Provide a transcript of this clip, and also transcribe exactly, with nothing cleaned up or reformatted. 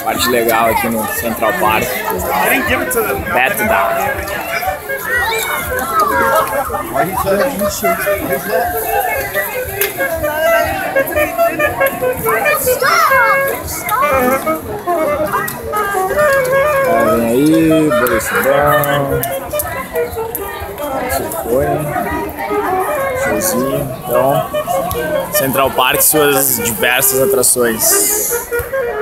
Parte legal aqui no Central Park. Beto Down. Olhem aí, Borisbão. Você foi. Showzinho. Então, Central Park, suas diversas atrações.